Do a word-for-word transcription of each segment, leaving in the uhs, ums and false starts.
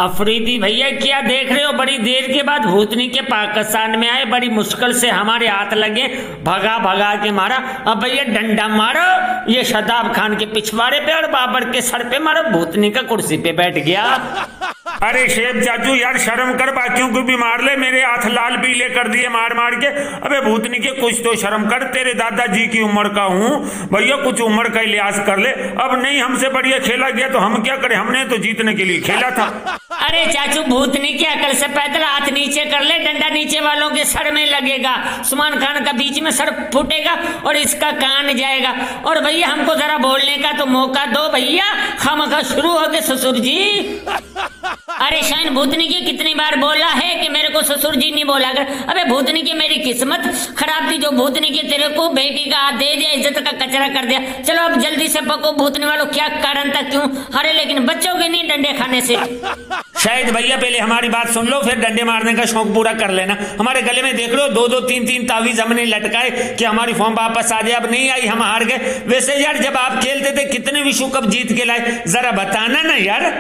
अफरीदी भैया क्या देख रहे हो, बड़ी देर के बाद भूतनी के पाकिस्तान में आए, बड़ी मुश्किल से हमारे हाथ लगे, भगा भगा के मारा। अब भैया डंडा मारो ये शदाब खान के पिछवाड़े पे और बाबर के सर पे मारो, भूतनी का कुर्सी पे बैठ गया। अरे शेब चाचू यार शर्म कर, बाकियों को भी मार ले, मेरे हाथ लाल पीले कर दिए मार मार के। अबे भूतनी के कुछ तो शर्म कर, तेरे दादाजी की उम्र का हूँ भैया, कुछ उम्र का लिहाज कर ले। अब नहीं हमसे बढ़िया खेला गया तो हम क्या करें, हमने तो जीतने के लिए खेला था। अरे चाचू भूतनी की अकल से पैदल हाथ नीचे कर ले, डंडा नीचे वालों के सर में लगेगा, उस्मान खान का बीच में सर फूटेगा और इसका कान जाएगा। और भैया हमको जरा बोलने का तो मौका दो भैया, खामखा शुरू हो गए ससुर जी। अरे शायद भूतनी की कितनी बार बोला है कि मेरे को ससुर जी नहीं बोला कर। अबे भूतनी की मेरी किस्मत खराब थी जो भूतनी की तेरे को बेटी का हाथ दे दिया, इज्जत का कचरा कर दिया। चलो अब जल्दी से पको भूतनी वालों, क्या कारण था, क्यों हारे, लेकिन बच्चों के नहीं डंडे खाने से। शायद भैया पहले हमारी बात सुन लो, फिर डंडे मारने का शौक पूरा कर लेना। हमारे गले में देख लो दो दो तीन तीन तावीज हमने लटकाए कि हमारी फॉर्म वापस आ जाए। अब नहीं आई, हम हार गए। वैसे यार जब आप खेलते थे कितने विश्व कप जीत के लाए, जरा बताना ना यार।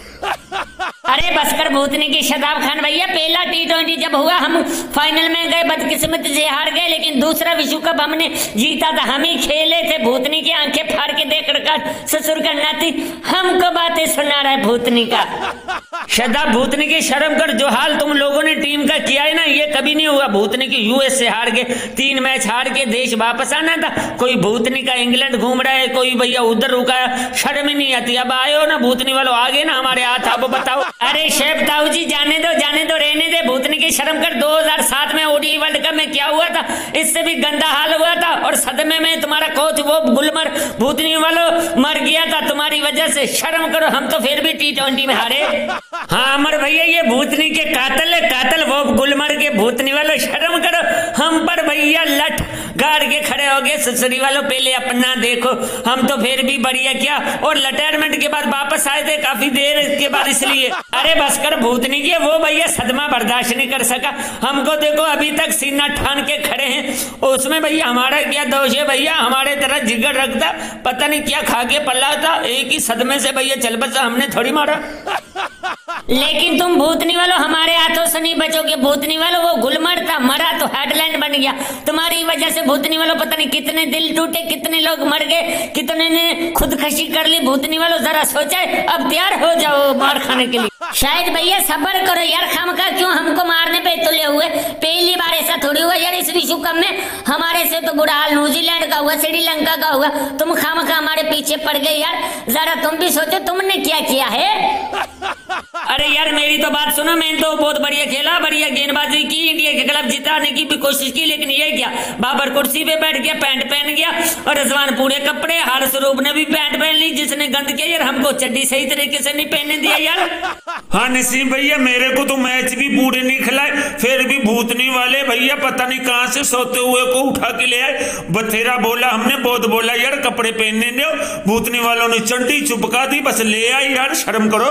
अरे बसकर भूतनी की शदाब खान भैया, पहला टी ट्वेंटी जब हुआ हम फाइनल में गए, बदकिस्मत से हार गए, लेकिन दूसरा विश्व कप हमने जीता था, हम ही खेले थे। भूतनी की आंखें फाड़ के देख रखा ससुर का नाती हमको बातें सुना रहा है भूतनी का। शदाब भूतनी की शर्म कर, जो हाल तुम लोगों ने टीम का किया है ना ये कभी नहीं हुआ। भूतनी की यूएस से हार गए, तीन मैच हार के देश वापस आना था। कोई भूतनी का इंग्लैंड घूम रहा है, कोई भैया उधर रुका, शर्म ही नहीं आती। अब आए हो ना भूतनी वालों, आगे ना हमारे हाथ, अब बताओ। अरे शेफ ताऊ जी जाने दो जाने दो, रहने दे, भूतनी की शर्म कर। दो हज़ार सात में ओडीआई वर्ल्ड कप में क्या हुआ था, इससे भी गंदा हाल हुआ था। और सदमे में तुम्हारा कोच वो गुलमर भूतनी वालों मर गया था तुम्हारी वजह से। शर्म करो, हम तो फिर भी टी ट्वेंटी में हारे। हाँ अमर भैया ये भूतनी के कातल है, कातल वो गुलमर के भूतनी वालों, शर्म करो। हम पर भैया लठ गाड़ के खड़े हो गए। ससुरी वालों पहले अपना देखो, हम तो फिर भी बढ़िया क्या। और रिटायरमेंट के बाद वापस आए थे काफी देर के बाद, इसलिए। अरे बस कर भूतनी की, वो भैया सदमा बर्दाश्त नहीं कर सका। हमको देखो अभी तक सीना ठान के खड़े हैं, उसमें भैया हमारा क्या दोष है भैया, हमारे तरह जिगर रखता, पता नहीं क्या खा के पल्ला था, एक ही सदमे से भैया चल बसा, हमने थोड़ी मारा। लेकिन तुम भूतनी वालों हमारे हाथों से नहीं बचोगे। भूतनी वालों वो गुलमर था, मरा तो हेडलाइन बन गया तुम्हारी वजह से। भूतनी वालों पता नहीं कितने दिल टूटे, कितने लोग मर गए, कितने ने खुदकशी कर ली। भूतनी वालों जरा सोचा, अब तैयार हो जाओ मार खाने के लिए। शायद भैया सब्र करो यार, खामखा क्यों हमको मारने पे तुले हुए। पहली बार ऐसा थोड़ी हुआ यार इस विश्व कप में, हमारे से तो बुरा हाल न्यूजीलैंड का हुआ, श्रीलंका का हुआ, तुम खामखा हमारे पीछे पड़ गए यार। जरा तुम भी सोचो तुमने क्या किया है। अरे यार मेरी तो बात सुनो, मैंने तो बहुत बढ़िया खेला, बढ़िया गेंदबाजी की, इंडिया के खिलाफ जिताने की भी कोशिश की, लेकिन ये क्या, बाबर कुर्सी पे बैठ गया, पैंट पहन गया, और रिजवान पूरे कपड़े, हार स्वरूप ने भी पैंट पहन ली, जिसने गंद किया यार, हमको चड्डी सही तरीके से नहीं पहनने दिया यार। हाँ नसीम भैया मेरे को तो मैच भी पूरे नहीं खिलाए, फिर भी भूतनी वाले भैया पता नहीं कहां से सोते हुए को उठा के ले आए। बथेरा बोला हमने, बहुत बोला यार कपड़े पहनने दो, भूतनी वालों ने चड्डी चिपका दी, बस ले आई यार, शर्म करो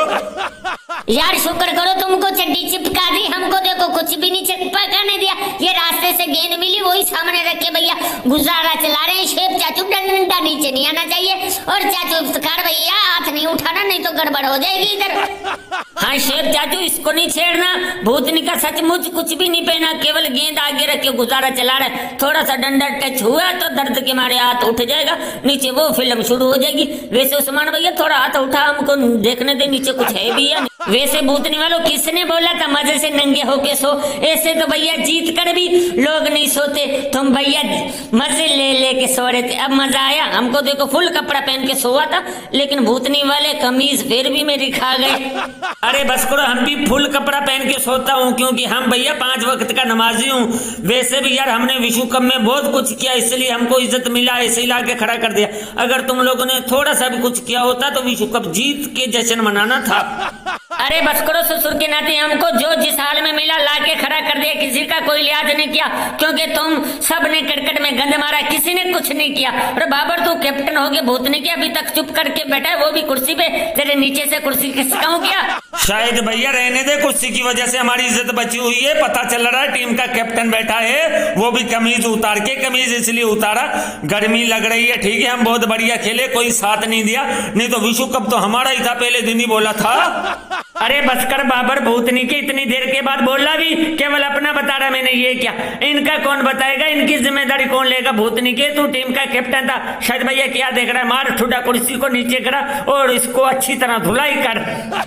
यार। शुक्र करो तुमको चड्डी चिपका दी, हमको देखो कुछ भी नहीं चिपकाने दिया। ये रास्ते से गेंद मिली वही सामने रख के भैया गुजारा चला रहे हैं। शेप चाचू डंडा नीचे नहीं आना चाहिए, और चाचू इफ्तिखार भैया हाथ नहीं उठाना, नहीं तो गड़बड़ हो जाएगी इधर। हाँ शेप चाचू इसको नहीं छेड़ना, भूतनी का सचमुच कुछ भी नहीं पहना, केवल गेंद आगे रख के गुजारा चला रहा है। थोड़ा सा डंडा टच हुआ तो दर्द के मारे हाथ उठ जाएगा नीचे, वो फिल्म शुरू हो जाएगी। वैसे उस्मान भैया थोड़ा हाथ उठा, हमको देखने दे नीचे कुछ है भी या नहीं। वैसे भूतनी वालों किसने बोला था मजे से नंगे होके सो, ऐसे तो भैया जीत कर भी लोग नहीं सोते, तुम भैया मजे ले ले के सो रहे थे। अब मजा आया, हमको देखो फुल कपड़ा पहन के सोया था, लेकिन भूतनी वाले कमीज फिर भी मेरी खा गए। अरे बस करो, हम भी फुल कपड़ा पहन के सोता हूँ, क्योंकि हम भैया पांच वक्त का नमाजी हूँ। वैसे भी यार हमने विश्व कप में बहुत कुछ किया, इसलिए हमको इज्जत मिला, ऐसे ही ला के खड़ा कर दिया। अगर तुम लोगों ने थोड़ा सा भी कुछ किया होता तो विश्व कप जीत के जश्न मनाना था। अरे बस करो, ससुर के नाते हमको जो जिस हाल में मिला ला के खड़ा कर दिया, किसी का कोई लिहाज नहीं किया, क्योंकि तुम सब ने क्रिकेट में गंद मारा, किसी ने कुछ नहीं किया। और बाबर तू कैप्टन हो गया, भूतनी के अभी तक चुप करके बैठा है, वो भी कुर्सी पे, तेरे नीचे से कुर्सी खिसकाऊं क्या। शायद भैया रहने दे, कुर्सी की वजह से हमारी इज्जत बची हुई है। पता चल रहा है टीम का कैप्टन बैठा है, वो भी कमीज उतार के, कमीज इसलिए उतारा गर्मी लग रही है। ठीक है, हम बहुत बढ़िया खेले, कोई साथ नहीं दिया, नहीं तो विश्व कप तो हमारा ही था, पहले दिन ही बोला था। अरे बस कर बाबर, भूतनी के इतनी देर के बाद बोला भी, केवल अपना बता रहा मैंने ये क्या, इनका कौन बताएगा, इनकी जिम्मेदारी कौन लेगा। भूतनी के तू टीम का कैप्टन था, शायद भैया क्या देख रहा है, मार ठुडा कुर्सी को नीचे करा और इसको अच्छी तरह धुलाई कर।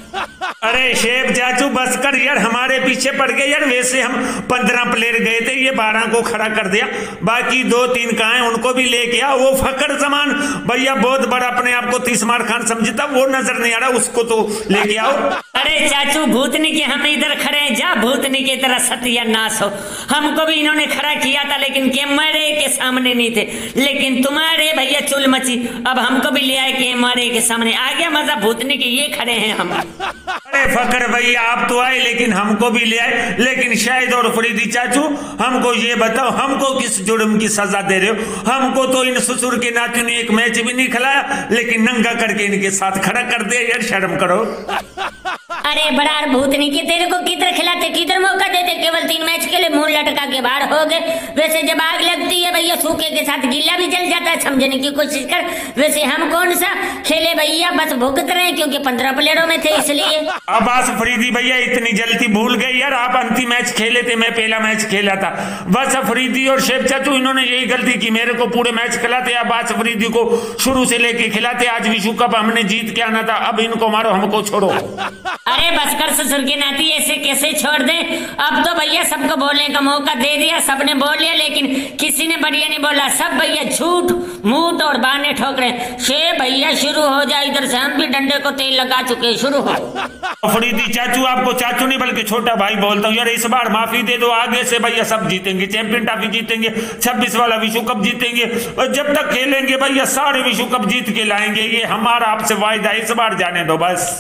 अरे शेफ चाचू बस कर यार, हमारे पीछे पड़ गए यार। वैसे हम पंद्रह प्लेयर गए थे, ये बारह को खड़ा कर दिया, बाकी दो तीन कहाँ हैं उनको भी लेके आओ। वो फकर जमान भैया बहुत बड़ा अपने आप को तीसमार खान समझता, वो नजर नहीं आ रहा, उसको तो लेके आओ। अरे चाचू भूतनी के हम इधर खड़े हैं, जा भूतनी की तरह सत्यानाश हो। हमको भी इन्होंने खड़ा किया था, लेकिन कैमरे के सामने नहीं थे, लेकिन तुम्हारे भैया चुल मची, अब हमको भी ले आए कैमरे के सामने। आ गया मजा, भूतनी के ये खड़े हैं हम। अरे फकर भैया आप तो आए, लेकिन हमको भी ले आए, लेकिन शायद और फरीदी चाचू हमको ये बताओ, हमको किस जुर्म की सजा दे रहे हो? हमको तो इन ससुर के नाते ने एक मैच भी नहीं खिलाया, लेकिन नंगा करके इनके साथ खड़ा कर दिया यार, शर्म करो। अरे बड़ा भूतनी के तेरे को किधर खिलाते, किधर मौका देते, केवल तीन मैच के लिए मुंह लटका के बाहर हो गए। वैसे जब आग लगती है भैया, सूखे के साथ गीला भी जल जाता है, समझने की कोशिश कर। वैसे हम कौन सा खेले भैया, बस भुगत रहे हैं, क्योंकि पंद्रह प्लेयरों में थे इसलिए। अब आज फरीदी भैया इतनी जल्दी भूल गए यार, आप अंतिम मैच खेले थे, मैं पहला मैच खेला था। बस फरीदी और शेफ चाचू इन्होंने यही गलती की, मेरे को पूरे मैच खिलाते, अब आज फरीदी को शुरू से लेके खिलाते। आज विश्व कप हमने जीत के आना था, अब इनको मारो, हमको छोड़ो। अरे बस कर ससुर के नाती, ऐसे कैसे छोड़ दे। अब तो भैया सबको बोलने का मौका दे दिया, सबने बोल लिया, लेकिन किसी ने बढ़िया नहीं बोला। सब भैया झूठ मूठ और बहाने ठोक रहे। शेफ भैया शुरू हो जाए, इधर से हम भी डंडे को तेल लगा चुके, शुरू हो। फरीदी चाचू, आपको चाचू नहीं बल्कि छोटा भाई बोलता हूँ यार, इस बार माफी दे दो, आगे से भैया सब जीतेंगे, चैंपियन ट्रॉफी जीतेंगे, छब्बीस वाला विश्व कप जीतेंगे, और जब तक खेलेंगे भैया सारे विश्व कप जीत के लाएंगे, ये हमारा आपसे वायदा, इस बार जाने दो बस।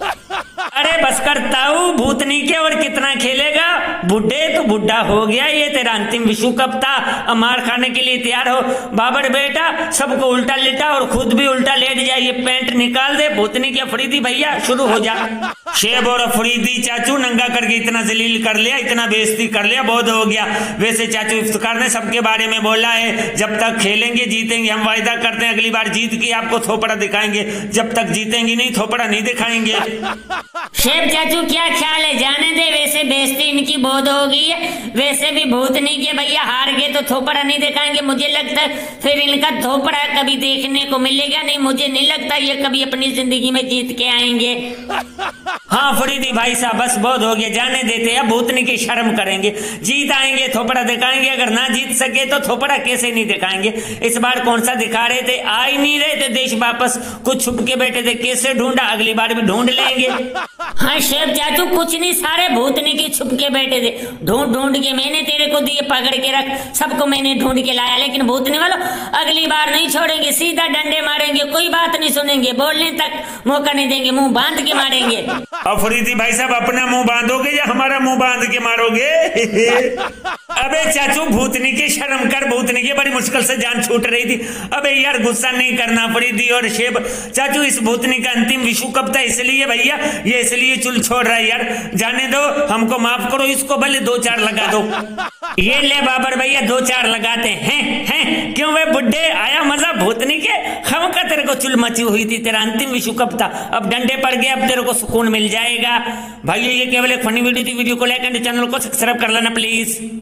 अरे बस करता हूँ, भूतनी के और कितना खेलेगा, बुढ़े तो बुढ़ा हो गया, ये तेरा अंतिम विश्व कप था, मार खाने के लिए तैयार हो। बाबर बेटा सबको उल्टा लेटा और खुद भी उल्टा लेट जाए, ये पैंट निकाल दे। भूतनी के फरीदी भैया शुरू हो जा। शेब और फरीदी चाचू नंगा करके इतना जलील कर लिया, इतना बेइज्जती कर लिया, बहुत हो गया। वैसे चाचू इफ्तिकार ने सबके बारे में बोला है, जब तक खेलेंगे जीतेंगे, हम वायदा करते हैं अगली बार जीत के आपको थोपड़ा दिखाएंगे, जब तक जीतेंगे नहीं थोपड़ा नहीं दिखाएंगे। शेफ चाचू क्या ख्याल है, जाने दे, वैसे बेइज्जती इनकी बहुत हो गई है। वैसे भी भूतनी के भैया हार गए तो थोपड़ा नहीं दिखाएंगे, मुझे लगता है फिर इनका थोपड़ा कभी देखने को मिलेगा नहीं। मुझे नहीं लगता ये कभी अपनी जिंदगी में जीत के आएंगे। हाँ फरीदी भाई साहब बस बहुत हो गया, जाने देते, अब भूतनी की शर्म करेंगे, जीत आएंगे थोपड़ा दिखाएंगे, अगर ना जीत सके तो थोपड़ा कैसे नहीं दिखाएंगे। इस बार कौन सा दिखा रहे थे, आ ही नहीं रहे थे देश वापस, कुछ छुप के बैठे थे, कैसे ढूंढा, अगली बार भी ढूंढ लेंगे। हाँ शेफ चाचू कुछ नहीं, सारे भूतनी की छुप के बैठे थे, ढूंढ ढूंढ के मैंने तेरे को दिए, पकड़ के रख, सबको मैंने ढूंढ के लाया, लेकिन भूतनी वालों अगली बार नहीं छोड़ेंगे, सीधा डंडे मारेंगे, कोई बात नहीं सुनेंगे, बोलने तक मौका नहीं देंगे, मुंह बांध के मारेंगे। अफरीदी भाई साहब अपना मुंह बांधोगे या हमारा मुंह बांध के मारोगे? अबे चाचू भूतनी की शर्म कर, भूतनी की बड़ी मुश्किल से जान छूट रही थी। अबे यार गुस्सा नहीं करना फरीदी और शेब चाचू, इस भूतनी का अंतिम विश्व कप था, इसलिए भैया ये इसलिए चुल छोड़ रहा है यार, जाने दो, हमको माफ करो, इसको भले दो चार लगा दो। ये ले बाबर भैया दो चार लगाते हैं, हैं क्यों वे बुड्ढे, आया मजा भूतनी के, हम का तेरे को चुल मची हुई थी, तेरा अंतिम विश्व कप था, अब डंडे पड़ गए, अब तेरे को सुकून मिल जाएगा। भाई ये केवल एक फनी वीडियो थी, वीडियो को लाइक एंड चैनल को सब्सक्राइब कर लेना प्लीज।